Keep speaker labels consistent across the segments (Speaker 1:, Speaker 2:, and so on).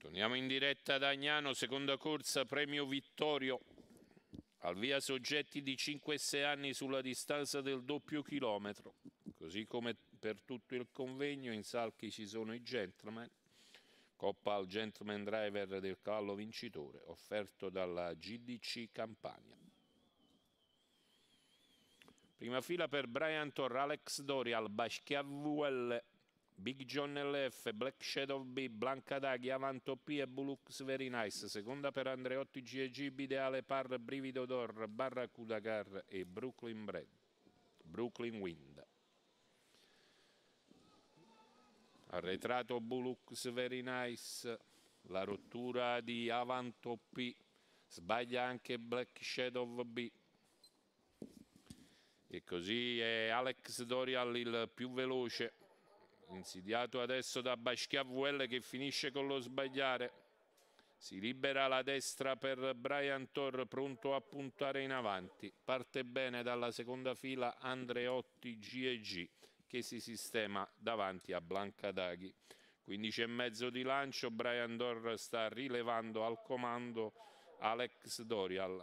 Speaker 1: Torniamo in diretta da Agnano, seconda corsa, premio Vittorio. Al via soggetti di 5 e 6 anni sulla distanza del doppio chilometro. Così come per tutto il convegno, in salchi ci sono i gentleman. Coppa al gentleman driver del cavallo vincitore, offerto dalla GDC Campania. Prima fila per Brian Torre, Alex Dorial, Baschiavuelle, Big John LF, Black Shadow B, Blanca Daghi, Avanto P e Bulux Very Nice. Seconda per Andreotti GG, Bideale Par, Brivido Dor, Barracuda Car e Brooklyn Wind. Arretrato Bulux Very Nice, la rottura di Avanto P, sbaglia anche Black Shadow B. E così è Alex Dorial il più veloce, insidiato adesso da Baschiavuelle che finisce con lo sbagliare. Si libera la destra per Brian Torre, pronto a puntare in avanti. Parte bene dalla seconda fila Andreotti GG che si sistema davanti a Blanca Daghi. 15,5 di lancio, Brian Torre sta rilevando al comando Alex Dorial.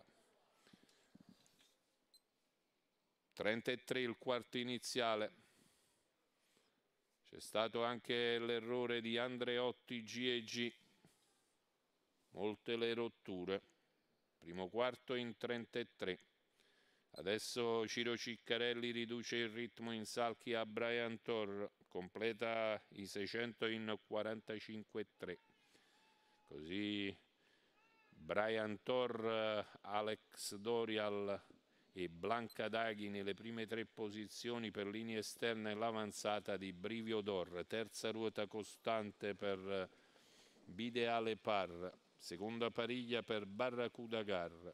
Speaker 1: 33 il quarto iniziale. C'è stato anche l'errore di Andreotti GG. Molte le rotture. Primo quarto in 33. Adesso Ciro Ciccarelli riduce il ritmo in salchi a Brian Torre. Completa i 600 in 45,3. Così Brian Torre, Alex Dorial e Blanca Daghi nelle prime 3 posizioni per linee esterne e l'avanzata di Brivio Dor. Terza ruota costante per Bideale Par, seconda pariglia per Barracuda Gar.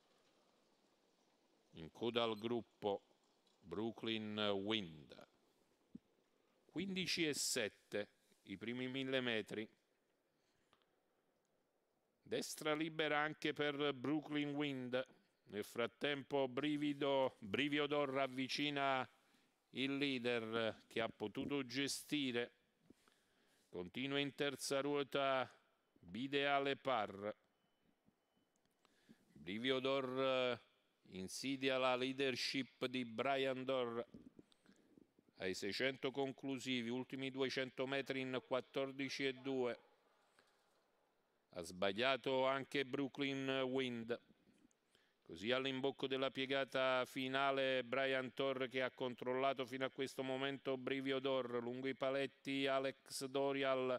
Speaker 1: In coda al gruppo Brooklyn Wind. 15,7 i primi 1000 metri. Destra libera anche per Brooklyn Wind. Nel frattempo Brivio Dor avvicina il leader che ha potuto gestire. Continua in terza ruota Bideale Par. Brivio Dor insidia la leadership di Brian Dor ai 600 conclusivi, ultimi 200 metri in 14,2. Ha sbagliato anche Brooklyn Wind. Così all'imbocco della piegata finale Brian Torre che ha controllato fino a questo momento Brivio Dor, lungo i paletti Alex Dorial.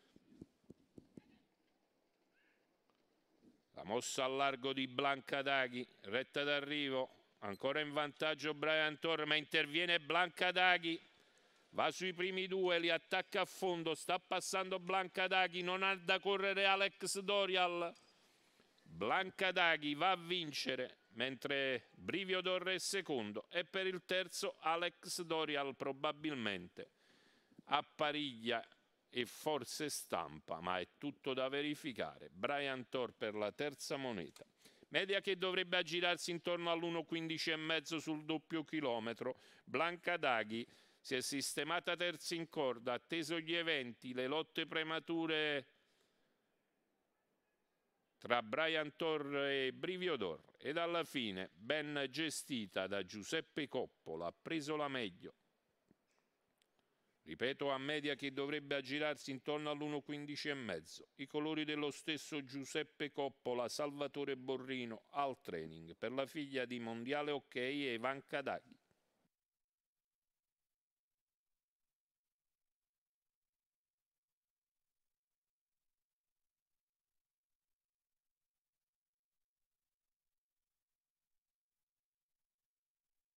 Speaker 1: La mossa al largo di Blanca Daghi, retta d'arrivo, ancora in vantaggio Brian Torre, ma interviene Blanca Daghi. Va sui primi 2, li attacca a fondo, sta passando Blanca Daghi, non ha da correre Alex Dorial. Blanca Daghi va a vincere, mentre Brivio Dor è secondo e per il terzo Alex Dorial probabilmente appariglia e forse stampa, ma è tutto da verificare. Brian Torre per la terza moneta. Media che dovrebbe aggirarsi intorno all'1,15,5 sul doppio chilometro. Blanca Daghi si è sistemata terza in corda, atteso gli eventi, le lotte premature tra Brian Torre e Brivio Dor, ed alla fine, ben gestita da Giuseppe Coppola, ha preso la meglio. Ripeto, a media che dovrebbe aggirarsi intorno all'1,15,5. I colori dello stesso Giuseppe Coppola, Salvatore Borrino, al training per la figlia di Mondiale Hockey e Blanca Daghi.